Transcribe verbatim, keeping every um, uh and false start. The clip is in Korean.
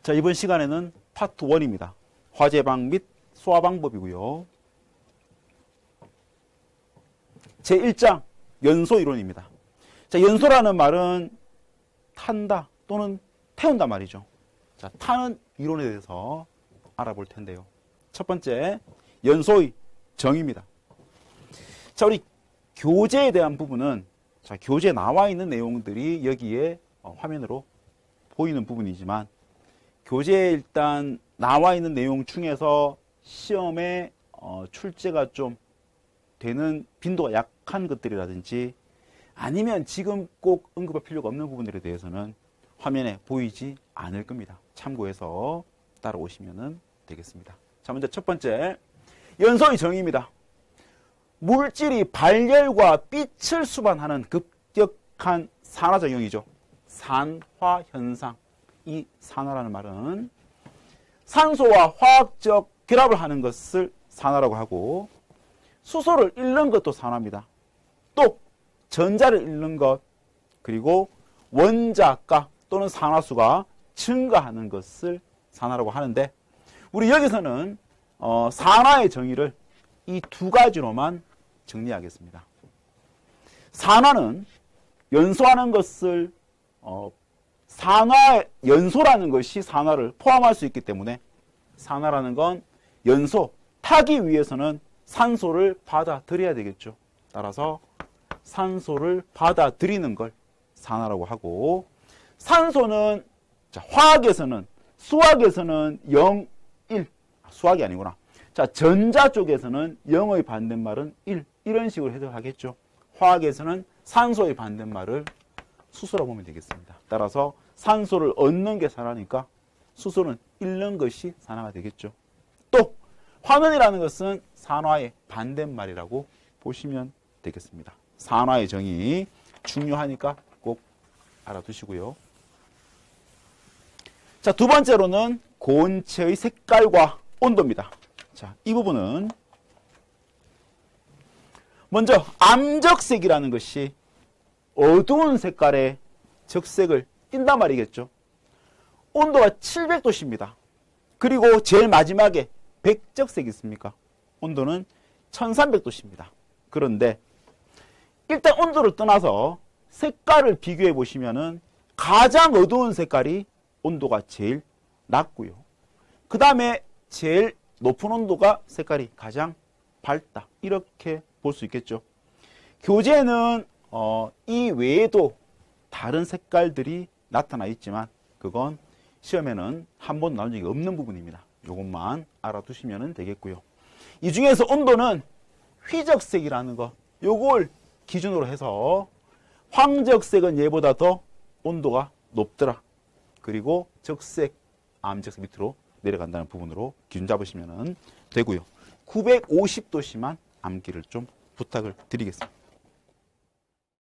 자, 이번 시간에는 파트 일입니다. 화재방 및 소화 방법이고요. 제일 장 연소 이론입니다. 자, 연소라는 말은 탄다 또는 태운다 말이죠. 자, 타는 이론에 대해서 알아볼 텐데요. 첫 번째, 연소의 정의입니다. 자, 우리 교재에 대한 부분은, 자, 교재에 나와 있는 내용들이 여기에 어, 화면으로 보이는 부분이지만, 교재에 일단 나와 있는 내용 중에서 시험에 어, 출제가 좀 되는 빈도가 약한 것들이라든지 아니면 지금 꼭 언급할 필요가 없는 부분들에 대해서는 화면에 보이지 않을 겁니다. 참고해서 따라오시면 되겠습니다. 자, 먼저 첫 번째, 연소의 정의입니다. 물질이 발열과 빛을 수반하는 급격한 산화작용이죠. 산화현상. 이 산화라는 말은 산소와 화학적 결합을 하는 것을 산화라고 하고, 수소를 잃는 것도 산화입니다. 또 전자를 잃는 것, 그리고 원자가 또는 산화수가 증가하는 것을 산화라고 하는데, 우리 여기서는 어, 산화의 정의를 이 두 가지로만 정리하겠습니다. 산화는 연소하는 것을 어, 산화, 연소라는 것이 산화를 포함할 수 있기 때문에 산화라는 건 연소, 타기 위해서는 산소를 받아들여야 되겠죠. 따라서 산소를 받아들이는 걸 산화라고 하고, 산소는 자, 화학에서는, 수학에서는 영, 일, 수학이 아니구나. 자, 전자 쪽에서는 영의 반대말은 일, 이런 식으로 해석하겠죠. 화학에서는 산소의 반대말을 수소라고 보면 되겠습니다. 따라서 산소를 얻는 게 산화니까 수소는 잃는 것이 산화가 되겠죠. 또 환원이라는 것은 산화의 반대말이라고 보시면 되겠습니다. 산화의 정의 중요하니까 꼭 알아두시고요. 자, 두 번째로는 고온체의 색깔과 온도입니다. 자, 이 부분은 먼저 암적색이라는 것이 어두운 색깔의 적색을 띈단 말이겠죠. 온도가 칠백 도씨입니다. 그리고 제일 마지막에 백적색이 있습니까? 온도는 천삼백 도씨입니다. 그런데 일단 온도를 떠나서 색깔을 비교해 보시면은 가장 어두운 색깔이 온도가 제일 낮고요. 그 다음에 제일 높은 온도가 색깔이 가장 밝다. 이렇게 볼 수 있겠죠. 교재에는 어, 이 외에도 다른 색깔들이 나타나 있지만 그건 시험에는 한 번도 나온 적이 없는 부분입니다. 이것만 알아두시면 되겠고요. 이 중에서 온도는 휘적색이라는 거, 요걸 기준으로 해서 황적색은 얘보다 더 온도가 높더라. 그리고 적색, 암적색 밑으로 내려간다는 부분으로 기준 잡으시면 되고요. 구백오십 도씨만 암기를 좀 부탁을 드리겠습니다.